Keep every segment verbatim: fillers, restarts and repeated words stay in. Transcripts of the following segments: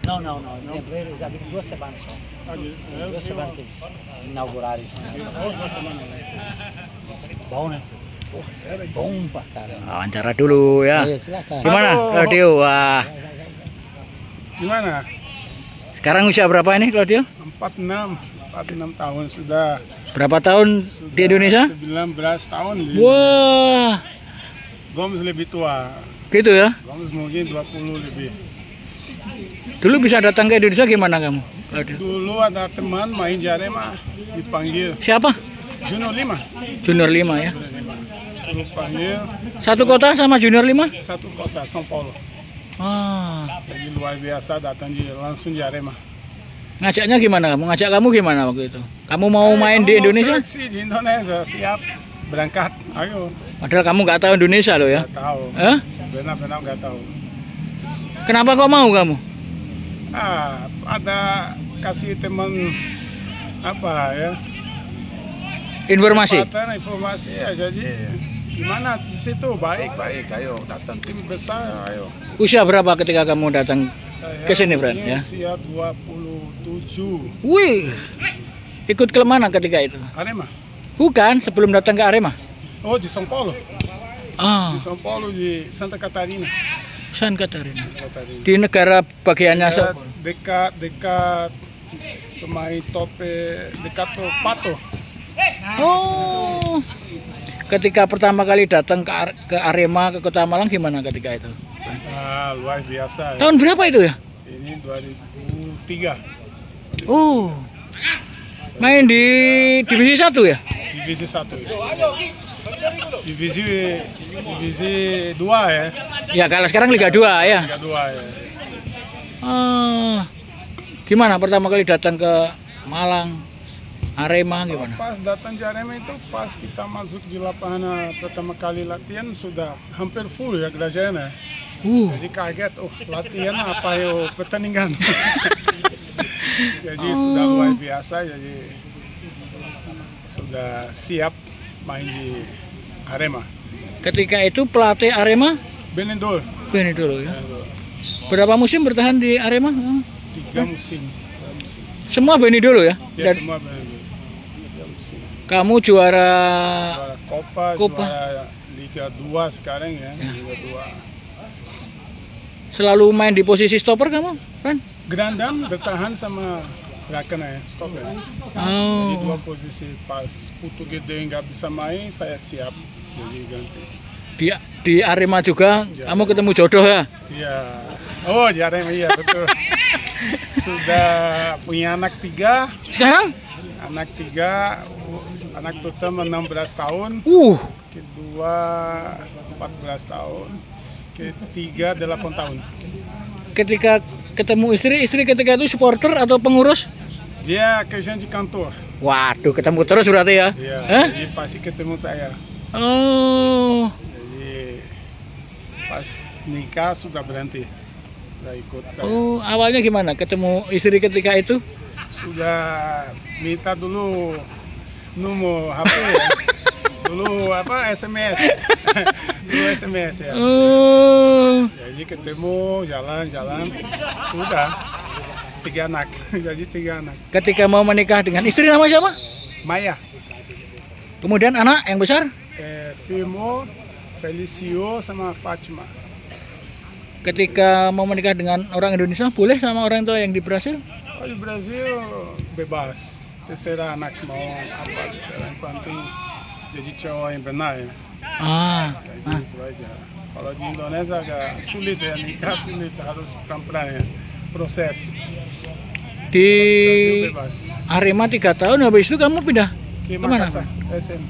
No, no, no, sempre eles abriram duas semanas só. Duas semanas que eles inauguraram isso. Bom, né? Bom pra caramba. Wawancara dulu ya. Ayo, silakan. Gimana Claudio? Wah, Gimana? sekarang usia berapa ini Claudio? empat puluh enam, empat puluh enam tahun sudah. Berapa tahun di Indonesia? sembilan belas tahun. Di Wah, Gomes lebih tua. gitu ya. Gomes mungkin dua puluh lebih. Dulu bisa datang ke Indonesia gimana kamu, Claudio? Dulu ada teman main di Arema, dipanggil Siapa? Junior lima. Junior lima ya. Suruh panggil Satu kota sama Junior lima? satu kota, São Paulo. Ah, Jadi luar biasa datang di, langsung di Arema. ngajaknya gimana kamu? Ngajak kamu gimana waktu itu? Kamu mau Eh, main kamu di Indonesia? seleksi di Indonesia, siap berangkat. Ayo. Padahal kamu nggak tahu Indonesia loh ya? Nggak tahu. Eh? Benar-benar nggak tahu. Kenapa kok mau kamu? Ah, ada kasih teman apa ya? Informasi. Kesempatan, informasi ya, jadi gimana di situ baik-baik, ayo datang tim besar, ayo. Usia berapa ketika kamu datang Saya ke sini, Fred? Ya. usia dua puluh tujuh. Wih, ikut ke mana ketika itu? Arema. Bukan, sebelum datang ke Arema. Oh, di São Paulo. Ah, Di São Paulo, di Santa Catarina. San Catarina. Catarina. Di negara bagiannya Ya, so- dekat dekat pemain top eh, dekat tuh Pato. Oh. Ketika pertama kali datang ke, Ar- ke Arema ke Kota Malang gimana ketika itu? Ah, luar biasa. Ya. Tahun berapa itu ya? Ini dua ribu tiga. Oh. Main di divisi satu ya? Divisi satu. Ya. Divisi divisi dua ya. Ya kalau sekarang Liga dua ya. Liga dua ya. Ah. Gimana pertama kali datang ke Malang, Arema gimana? Pas datang di Arema itu pas kita masuk di lapangan pertama kali latihan sudah hampir full ya kerajaan. Uh. Jadi kaget, oh latihan apa yo pertandingan. Jadi sudah luar biasa, jadi sudah siap main di Arema. Ketika itu pelatih Arema Benedol. ini dulu ya. Berapa musim bertahan di Arema? Hmm. Tiga musim. Tiga musim. Semua Beni dulu ya? Ya Dan semua Benedol. Tiga musim. kamu juara Juara Copa, Copa. juara Liga dua sekarang ya, Ya. Liga dua. selalu main di posisi stopper kamu, kan? Gelandang bertahan sama Rakana ya, stop ya. Oh. Jadi dua posisi pas Putu Gede nggak bisa main, saya siap jadi ganti. Di di Arema juga Ya. kamu ketemu jodoh ya? Iya. Oh, di Arema iya betul. Sudah punya anak tiga, Sekarang? anak tiga, anak pertama enam belas tahun, Uh, kedua empat belas tahun, ketiga delapan tahun. ketika ketemu istri, istri ketika itu supporter atau pengurus? Dia kerja di kantor. Waduh, ketemu terus berarti ya? Iya, Hah? jadi pasti ketemu saya. Oh, Jadi pas nikah sudah berhenti, sudah ikut saya. oh, awalnya gimana ketemu istri ketika itu? Sudah minta dulu nomor H P ya. Dulu apa S M S. Dulu S M S ya. Oh, Jadi ketemu jalan-jalan sudah tiga anak. Jadi tiga anak. ketika mau menikah dengan istri nama siapa? Maya, Kemudian anak yang besar? eh, Fimo, Felicio sama Fatima. Ketika mau menikah dengan orang Indonesia, boleh sama orang tua yang di Brasil? Oh, di Brasil bebas. Terserah anak mau apa, terserah yang penting jadi cowok yang benar ya. Ah, Jadi ah. itu aja. Kalau di Indonesia agak sulit ya, nikah sulit, harus pelan-pelan ya, proses. Di Brasil bebas. Arema tiga tahun, habis itu kamu pindah Ke kemana? Makassar, S M.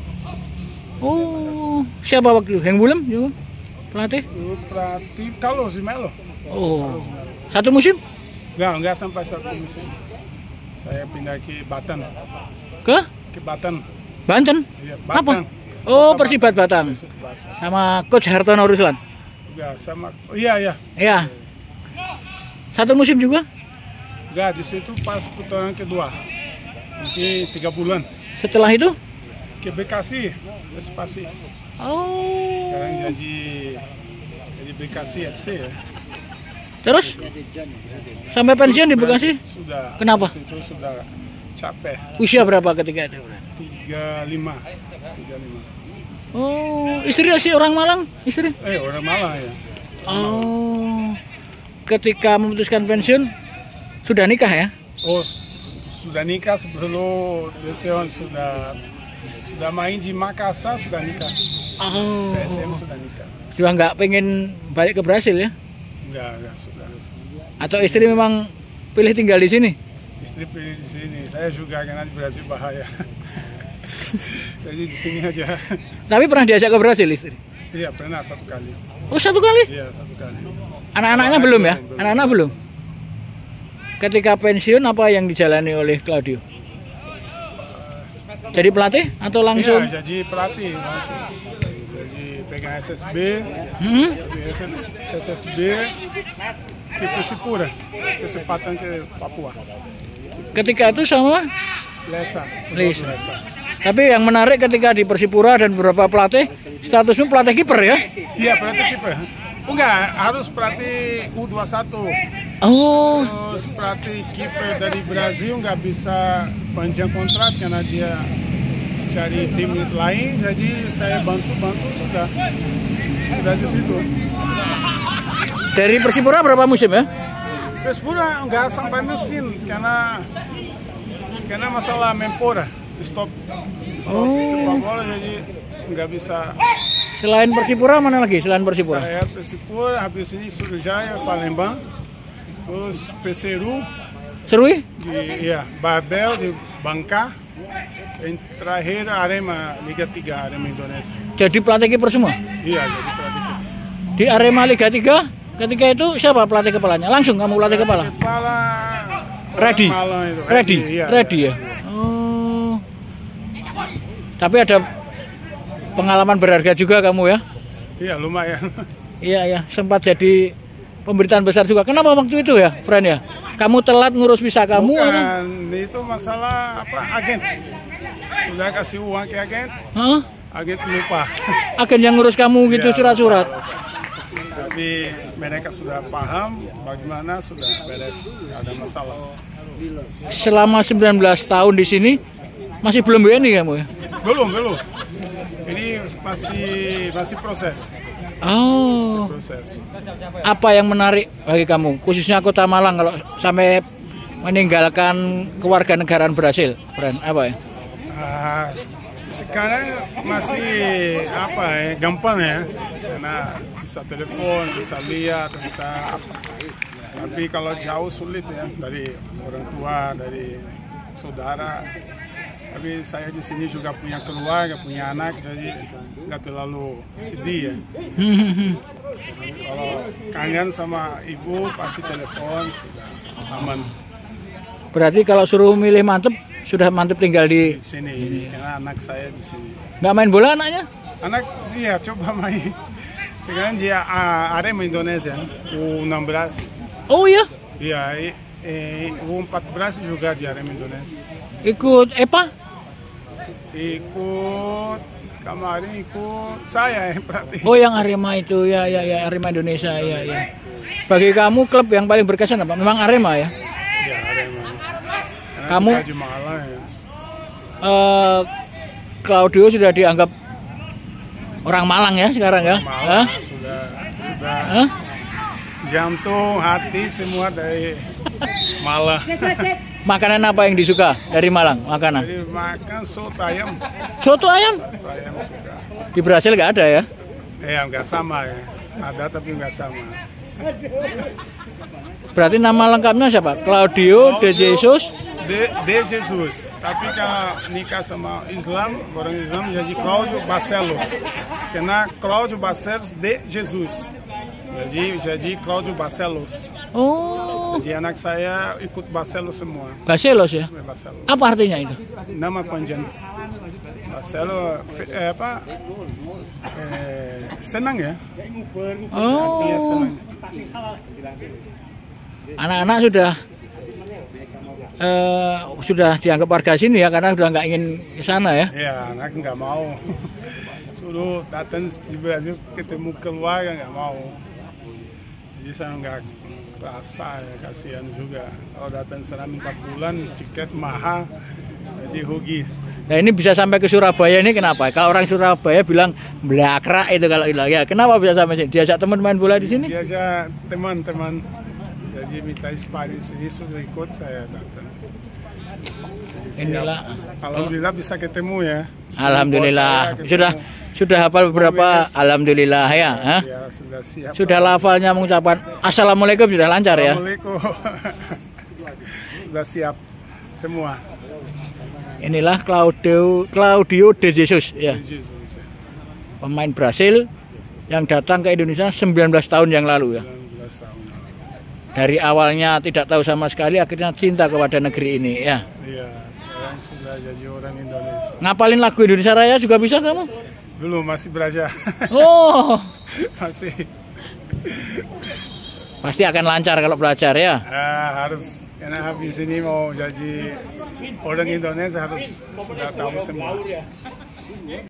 Oh, siapa waktu itu? Heng Bulem juga? Pelatih? Dulu pelatih kalau si Melo. Oh, satu musim? Enggak, enggak sampai satu musim. Saya pindah ke Batan. Ke Ke Batan. Banten? Iya, Apa? Batang. Oh, Kota Persibat Batang. Persib Batang. Sama Coach Hartono Ruslan? Enggak, sama. Oh, iya, iya. Ya. Satu musim juga? Enggak, di situ pas putaran kedua. Mungkin tiga bulan. Setelah itu? Ke Bekasi, Espasi. Oh. Sekarang jadi jadi Bekasi F C ya. Terus sampai pensiun di Bekasi? Sudah. Kenapa? Itu sudah capek. Usia berapa ketika itu? tiga puluh lima. tiga puluh lima. Oh, istri sih orang Malang, istri? Eh, orang Malang ya. Oh, ketika memutuskan pensiun sudah nikah ya? Oh, sudah nikah sebelum pensiun, sudah sudah main di Makassar, sudah nikah. Oh, P S M sudah nikah. sudah nggak pengen balik ke Brasil ya? Enggak, enggak sudah. Atau istri memang pilih tinggal di sini? Istri pilih di sini. Saya juga karena di Brasil bahaya. Jadi di sini aja. Tapi pernah diajak ke Brasil istri? Iya, pernah satu kali. Oh, satu kali? Iya, satu kali. Anak-anaknya belum ya? Anak-anak belum? Ketika pensiun apa yang dijalani oleh Claudio? Jadi pelatih atau langsung? Iya, jadi pelatih langsung. Jadi pegang S S B, Hmm? di S S B ke Persipura, kesempatan ke Papua. Ketika itu sama? Lesa. Lesa. Lesa. Tapi yang menarik ketika di Persipura dan beberapa pelatih, statusmu pelatih kiper ya? Iya, pelatih kiper. Enggak, harus pelatih U dua puluh satu. Oh, Terus pelatih kiper dari Brazil nggak bisa panjang kontrak karena dia cari tim lain. Jadi saya bantu-bantu sudah sudah di situ. dari Persipura berapa musim ya? Persipura nggak sampai mesin karena karena masalah Menpora stop stop Oh. sepak bola jadi nggak bisa. Selain Persipura mana lagi? Selain Persipura? Saya Persipura, habis ini Surujaya, Palembang, terus Peseru, Serui? di ya Babel di Bangka, yang terakhir Arema Liga tiga Arema Indonesia. Jadi pelatih kiper semua? Iya, jadi pelatih kiper. Di Arema Liga tiga ketika itu siapa pelatih kepalanya? Langsung kamu pelatih kepala? Kepala Ready? Malang itu. Ready? Iya, Ready iya, ya? iya. Oh. Tapi ada pengalaman berharga juga kamu ya? Iya, lumayan. Iya ya, sempat jadi pemberitaan besar juga. Kenapa waktu itu ya, friend ya? Kamu telat ngurus visa kamu? Bukan, atau? itu masalah apa? Agen. Sudah kasih uang ke agen, Hah? agen lupa. Agen yang ngurus kamu gitu Iya, surat-surat? Tapi mereka sudah paham bagaimana sudah beres, ada masalah. Selama sembilan belas tahun di sini masih belum B N I kamu ya? Belum, belum. Ini masih masih proses. Oh. Proses. Apa yang menarik bagi kamu, khususnya Kota Malang kalau sampai meninggalkan kewarganegaraan Brasil, friend? Apa ya? Ah, sekarang masih apa ya, gampang ya, karena bisa telepon, bisa lihat, bisa apa. Tapi kalau jauh sulit ya, dari orang tua, dari saudara. Tapi saya di sini juga punya keluarga, punya anak, jadi nggak terlalu sedih ya. Kalau kangen sama ibu pasti telepon, sudah aman. Berarti kalau suruh milih mantep, sudah mantep tinggal di Di sini, karena anak saya di sini. nggak main bola anaknya? Anak dia coba main. Sekarang dia uh, Arema Indonesia U enam belas. Oh iya, Iya, eh, U empat belas juga di Arema Indonesia. ikut E P A? Ikut kemarin ikut saya yang pelatih. Oh yang Arema itu ya ya ya Arema Indonesia ya ya. Bagi kamu klub yang paling berkesan apa? Memang Arema ya. Ya Arema. Karena Kamu- kita di Malang ya. Eh, Claudio sudah dianggap orang Malang ya sekarang ya? Malang Hah? sudah sudah Hah? jantung, hati semua dari Malang. Makanan apa yang disuka dari Malang? Makanan? Jadi makan soto ayam, Soto ayam? soto ayam suka. Di Brasil nggak ada ya? Eh, nggak sama ya. Ada tapi nggak sama. Berarti nama lengkapnya siapa? Claudio de Jesus. De, de Jesus. Tapi kalau nikah sama Islam, orang Islam jadi Cláudio Barcelos. Karena Cláudio Barcelos de Jesus. Jadi jadi Cláudio Barcelos. Oh, Jadi anak saya ikut Barcelos semua. Barcelos ya? Barcelos. Apa artinya itu? Nama panjang. Barcelos eh, apa? Eh, senang ya. Artinya Oh, senang. anak-anak sudah eh, sudah dianggap warga sini ya karena sudah nggak ingin ke sana ya. Ya, anak nggak mau. Suruh datang di Brazil ketemu keluarga nggak mau. Jadi saya nggak rasa ya, kasihan juga. Kalau datang sana minta bulan, tiket mahal, jadi rugi. Nah ini bisa sampai ke Surabaya ini kenapa? Kalau orang Surabaya bilang blakrak itu kalau bilang ya. Kenapa bisa sampai sini? Diajak teman main bola di sini? Diajak teman-teman. Jadi minta sparring sini sudah ikut saya datang. Inilah. Alhamdulillah bisa ketemu ya. Alhamdulillah. Sudah sudah hafal beberapa. Alhamdulillah ya. Hah? Ya sudah siap. Sudah lafalnya mengucapkan Assalamualaikum sudah lancar ya. Assalamualaikum. Sudah siap semua. Inilah Claudio Claudio De Jesus ya. Pemain Brasil yang datang ke Indonesia sembilan belas tahun yang lalu ya. Dari awalnya tidak tahu sama sekali, akhirnya cinta kepada negeri ini ya. Iya, sekarang sudah jadi orang Indonesia. Ngapalin lagu Indonesia Raya juga bisa kamu? Dulu masih belajar. Oh. Masih. Pasti akan lancar kalau belajar ya. Ah, harus, karena habis ini mau jadi orang Indonesia harus sudah tahu semua.